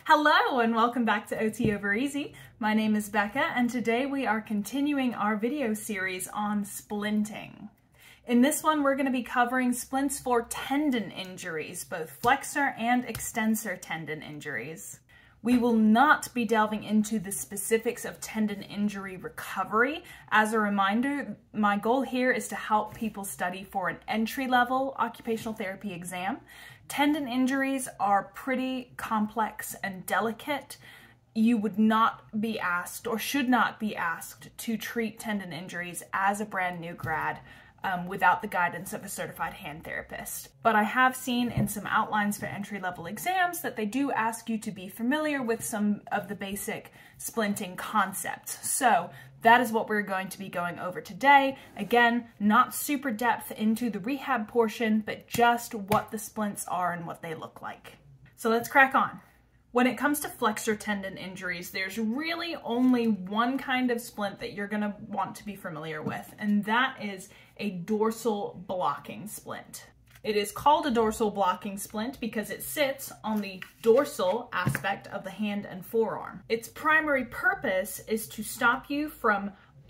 Hello and welcome back to OT Over Easy. My name is Becca and today we are continuing our video series on splinting. In this one we're going to be covering splints for tendon injuries, both flexor and extensor tendon injuries. We will not be delving into the specifics of tendon injury recovery. As a reminder, my goal here is to help people study for an entry-level occupational therapy exam. Tendon injuries are pretty complex and delicate. You would not be asked or should not be asked to treat tendon injuries as a brand new grad without the guidance of a certified hand therapist. But I have seen in some outlines for entry-level exams that they do ask you to be familiar with some of the basic splinting concepts. So that is what we're going to be going over today. Again, not super depth into the rehab portion, but just what the splints are and what they look like. So let's crack on. When it comes to flexor tendon injuries, there's really only one kind of splint that you're going to want to be familiar with, and that is a dorsal blocking splint. It is called a dorsal blocking splint because it sits on the dorsal aspect of the hand and forearm. Its primary purpose is to stop you from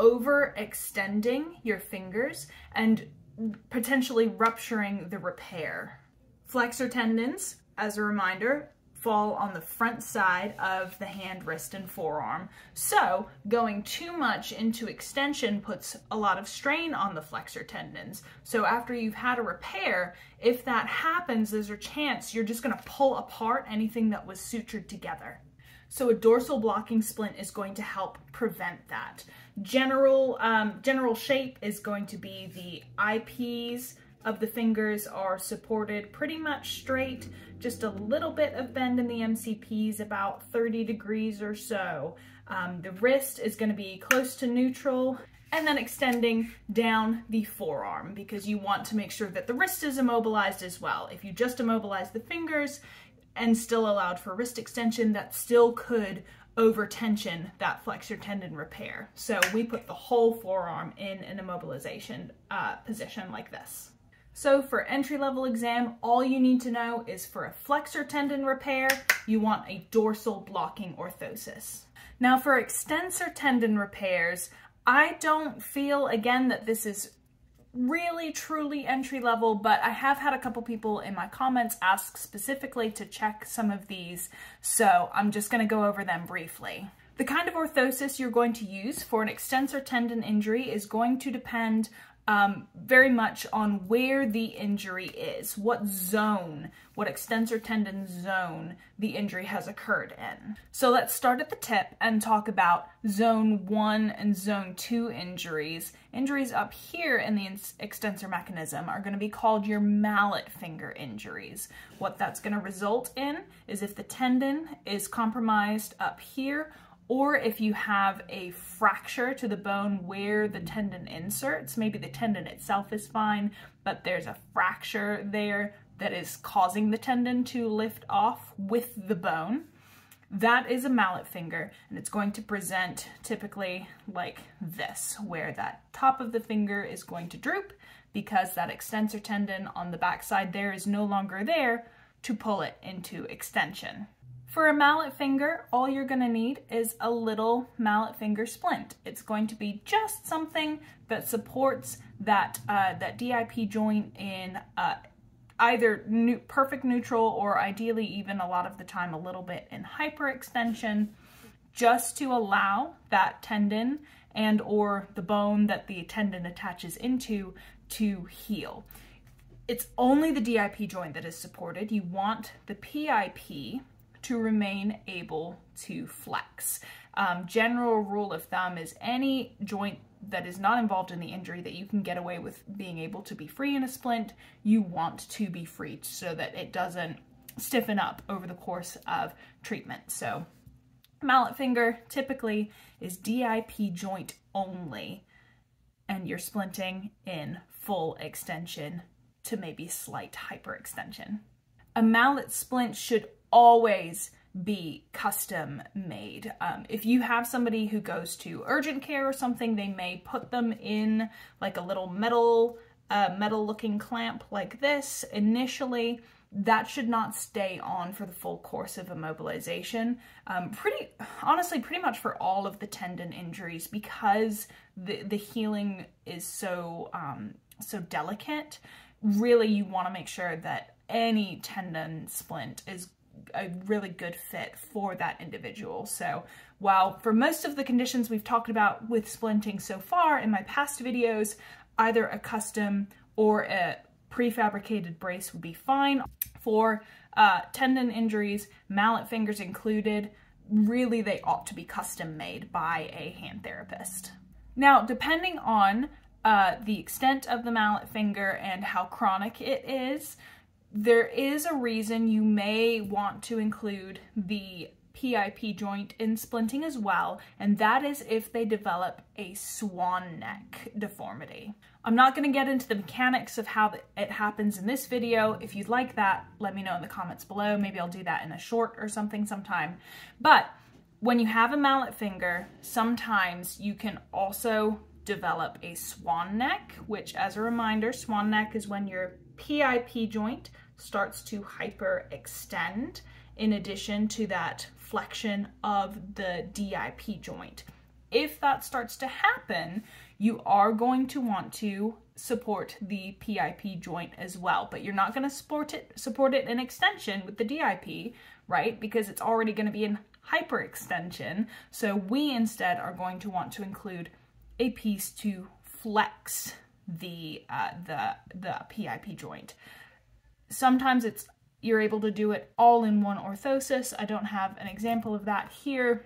overextending your fingers and potentially rupturing the repair. Flexor tendons, as a reminder, fall on the front side of the hand, wrist, and forearm. So going too much into extension puts a lot of strain on the flexor tendons. So after you've had a repair, if that happens, there's a chance you're just going to pull apart anything that was sutured together. So a dorsal blocking splint is going to help prevent that. General shape is going to be the IPs of the fingers are supported pretty much straight, just a little bit of bend in the MCPs, about 30 degrees or so. The wrist is going to be close to neutral, and then extending down the forearm because you want to make sure that the wrist is immobilized as well. If you just immobilize the fingers and still allowed for wrist extension, that still could over-tension that flexor tendon repair. So we put the whole forearm in an immobilization position like this. So for entry-level exam, all you need to know is for a flexor tendon repair, you want a dorsal blocking orthosis. Now for extensor tendon repairs, I don't feel, again, that this is really truly entry-level, but I have had a couple people in my comments ask specifically to check some of these, so I'm just going to go over them briefly. The kind of orthosis you're going to use for an extensor tendon injury is going to depend very much on where the injury is, what zone, what extensor tendon zone the injury has occurred in. So let's start at the tip and talk about zone 1 and zone 2 injuries. Injuries up here in the extensor mechanism are going to be called your mallet finger injuries. What that's going to result in is if the tendon is compromised up here, or if you have a fracture to the bone where the tendon inserts, maybe the tendon itself is fine, but there's a fracture there that is causing the tendon to lift off with the bone, that is a mallet finger, and it's going to present typically like this, where that top of the finger is going to droop because that extensor tendon on the back side there is no longer there to pull it into extension. For a mallet finger, all you're going to need is a little mallet finger splint. It's going to be just something that supports that, that DIP joint in either perfect neutral or ideally even a lot of the time a little bit in hyperextension, just to allow that tendon and or the bone that the tendon attaches into to heal. It's only the DIP joint that is supported. You want the PIP to remain able to flex. General rule of thumb is any joint that is not involved in the injury that you can get away with being able to be free in a splint, you want to be free so that it doesn't stiffen up over the course of treatment. So mallet finger typically is DIP joint only, and you're splinting in full extension to maybe slight hyperextension. A mallet splint should always be custom made. If you have somebody who goes to urgent care or something, they may put them in like a little metal looking clamp like this initially. that should not stay on for the full course of immobilization. Honestly, pretty much for all of the tendon injuries, because the healing is so delicate. Really, you want to make sure that any tendon splint is a really good fit for that individual. So while for most of the conditions we've talked about with splinting so far in my past videos, either a custom or a prefabricated brace would be fine. For tendon injuries, mallet fingers included, really they ought to be custom made by a hand therapist. Now, depending on the extent of the mallet finger and how chronic it is, there is a reason you may want to include the PIP joint in splinting as well, and that is if they develop a swan neck deformity. I'm not going to get into the mechanics of how it happens in this video. If you'd like that, let me know in the comments below. Maybe I'll do that in a short or something sometime. But when you have a mallet finger, sometimes you can also develop a swan neck, which, as a reminder, swan neck is when your PIP joint starts to hyperextend in addition to that flexion of the DIP joint. If that starts to happen, you are going to want to support the PIP joint as well, but you're not going to support it in extension with the DIP, right? Because it's already going to be in hyperextension. So we instead are going to want to include a piece to flex the PIP joint. Sometimes you're able to do it all in one orthosis. I don't have an example of that here.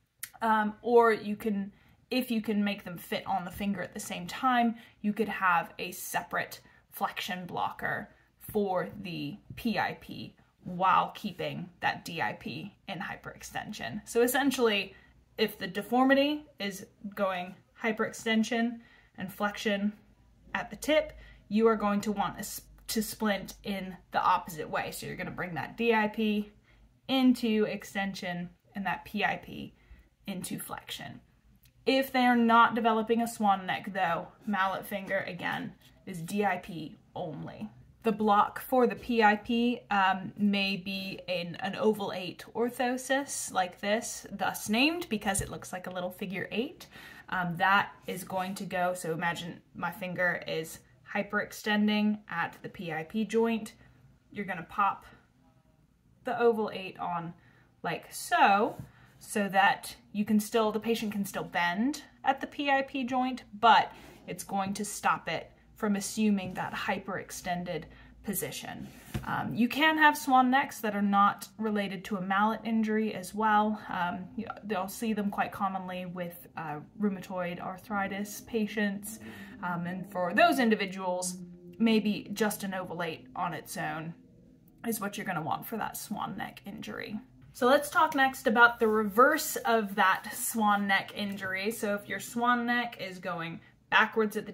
Or you can, if you can make them fit on the finger at the same time, you could have a separate flexion blocker for the PIP while keeping that DIP in hyperextension. So essentially, if the deformity is going hyperextension and flexion at the tip, you are going to want to splint in the opposite way. So you're going to bring that DIP into extension and that PIP into flexion. If they are not developing a swan neck though, mallet finger again is DIP only. The block for the PIP may be in an oval 8 orthosis like this, thus named because it looks like a little figure 8. That is going to go, so imagine my finger is hyperextending at the PIP joint. You're going to pop the oval 8 on like so that you can still, the patient can still bend at the PIP joint, but it's going to stop it from assuming that hyperextended position. You can have swan necks that are not related to a mallet injury as well. They'll see them quite commonly with rheumatoid arthritis patients, and for those individuals, maybe just an oval 8 on its own is what you're going to want for that swan neck injury. So let's talk next about the reverse of that swan neck injury. So if your swan neck is going backwards at the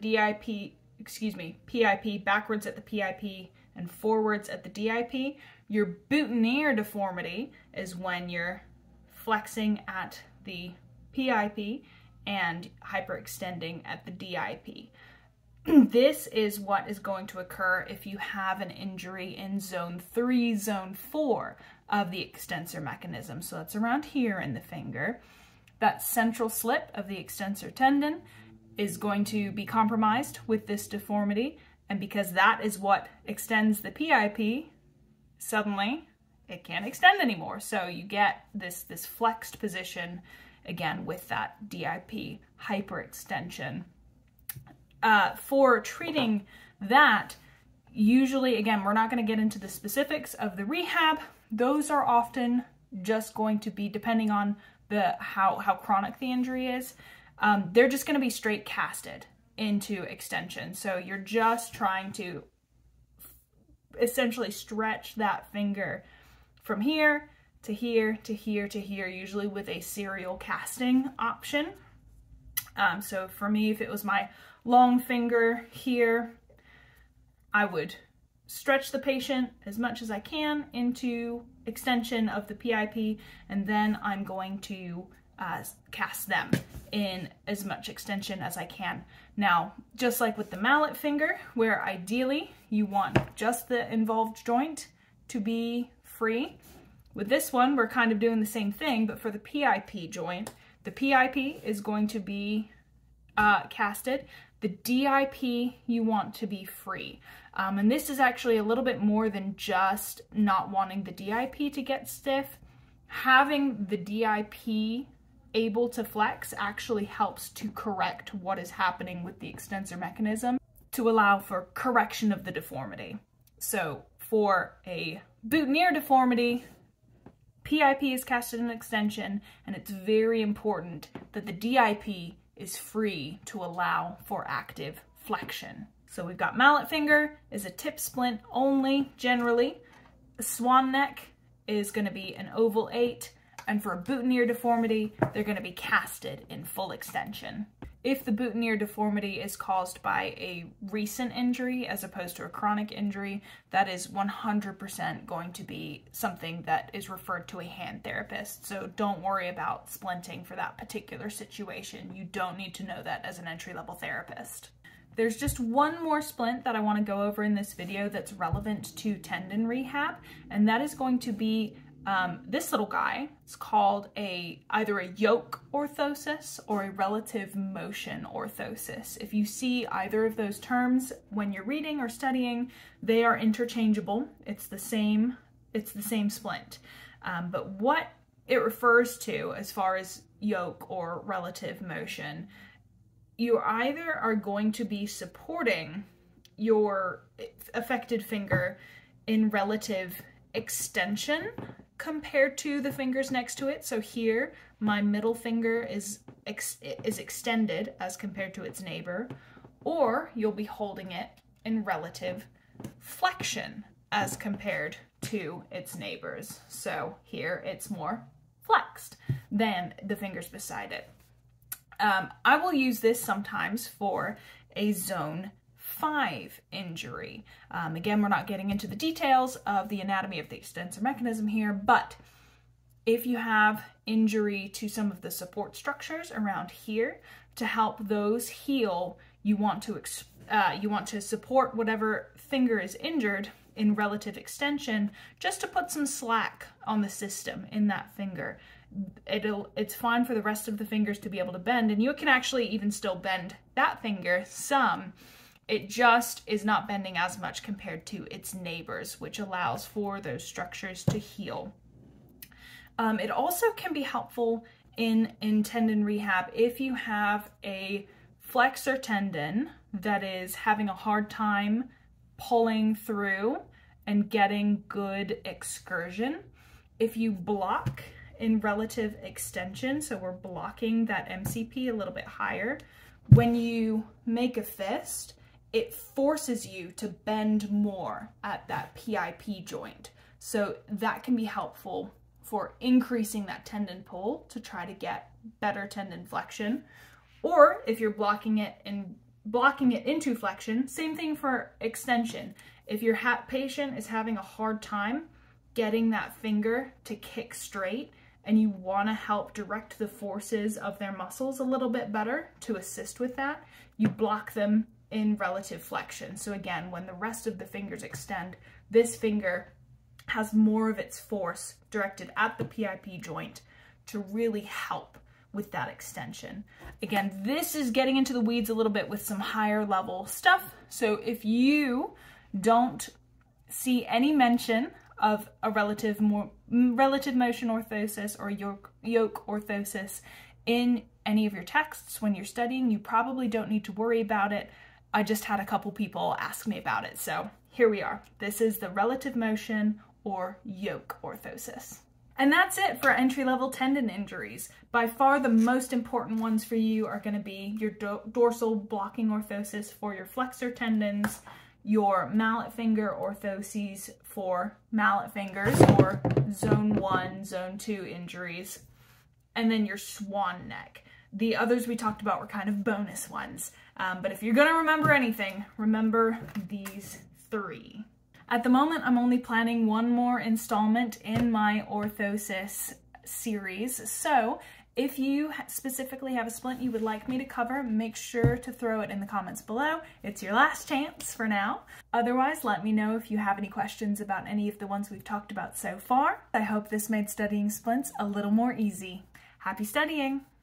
PIP, backwards at the PIP, and forwards at the DIP, your Boutonniere deformity is when you're flexing at the PIP and hyperextending at the DIP. This is what is going to occur if you have an injury in zone 3, zone 4 of the extensor mechanism. So that's around here in the finger. That central slip of the extensor tendon is going to be compromised with this deformity, and because that is what extends the PIP, suddenly it can't extend anymore. So you get this flexed position again with that DIP hyperextension. For treating that, usually, again, we're not going to get into the specifics of the rehab. Those are often just going to be, depending on how chronic the injury is, they're just going to be straight casted into extension. So you're just trying to essentially stretch that finger from here to here to here to here, usually with a serial casting option. So for me, if it was my long finger here, I would stretch the patient as much as I can into extension of the PIP, and then I'm going to cast them in as much extension as I can. Now, just like with the mallet finger, where ideally you want just the involved joint to be free. With this one, we're kind of doing the same thing, but for the PIP joint, the PIP is going to be casted. The DIP you want to be free. And this is actually a little bit more than just not wanting the DIP to get stiff. Having the DIP able to flex actually helps to correct what is happening with the extensor mechanism to allow for correction of the deformity. So for a Boutonniere deformity, PIP is casted in extension, and it's very important that the DIP is free to allow for active flexion. So we've got mallet finger is a tip splint only generally. The swan neck is going to be an oval 8, and for a Boutonniere deformity, they're going to be casted in full extension. If the Boutonniere deformity is caused by a recent injury as opposed to a chronic injury, that is 100% going to be something that is referred to a hand therapist. So don't worry about splinting for that particular situation. You don't need to know that as an entry-level therapist. There's just one more splint that I want to go over in this video that's relevant to tendon rehab, and that is going to be this little guy. It's called either a yoke orthosis or a relative motion orthosis. If you see either of those terms when you're reading or studying, they are interchangeable. It's the same splint. But what it refers to as far as yoke or relative motion, you either are going to be supporting your affected finger in relative extension compared to the fingers next to it. So here, my middle finger is extended as compared to its neighbor, or you'll be holding it in relative flexion as compared to its neighbors. So here it's more flexed than the fingers beside it. I will use this sometimes for a zone 5 injury. Again, we're not getting into the details of the anatomy of the extensor mechanism here, but if you have injury to some of the support structures around here, to help those heal, you want to support whatever finger is injured in relative extension, just to put some slack on the system in that finger. It's fine for the rest of the fingers to be able to bend, and you can actually even still bend that finger some. It just is not bending as much compared to its neighbors, which allows for those structures to heal. It also can be helpful in tendon rehab if you have a flexor tendon that is having a hard time pulling through and getting good excursion. If you block in relative extension, so we're blocking that MCP a little bit higher, when you make a fist, it forces you to bend more at that PIP joint. So that can be helpful for increasing that tendon pull to try to get better tendon flexion. Or if you're blocking it into flexion, same thing for extension. If your patient is having a hard time getting that finger to kick straight and you want to help direct the forces of their muscles a little bit better to assist with that, you block them in relative flexion. So again, when the rest of the fingers extend, this finger has more of its force directed at the PIP joint to really help with that extension. Again, this is getting into the weeds a little bit with some higher level stuff. So if you don't see any mention of a relative motion orthosis or yoke orthosis in any of your texts when you're studying, you probably don't need to worry about it. I just had a couple people ask me about it, so here we are. This is the relative motion or yoke orthosis. And that's it for entry-level tendon injuries. By far the most important ones for you are going to be your dorsal blocking orthosis for your flexor tendons, your mallet finger orthoses for mallet fingers or zone 1, zone 2 injuries, and then your swan neck. The others we talked about were kind of bonus ones. But if you're going to remember anything, remember these 3. At the moment, I'm only planning one more installment in my orthosis series. So if you specifically have a splint you would like me to cover, make sure to throw it in the comments below. It's your last chance for now. Otherwise, let me know if you have any questions about any of the ones we've talked about so far. I hope this made studying splints a little more easy. Happy studying!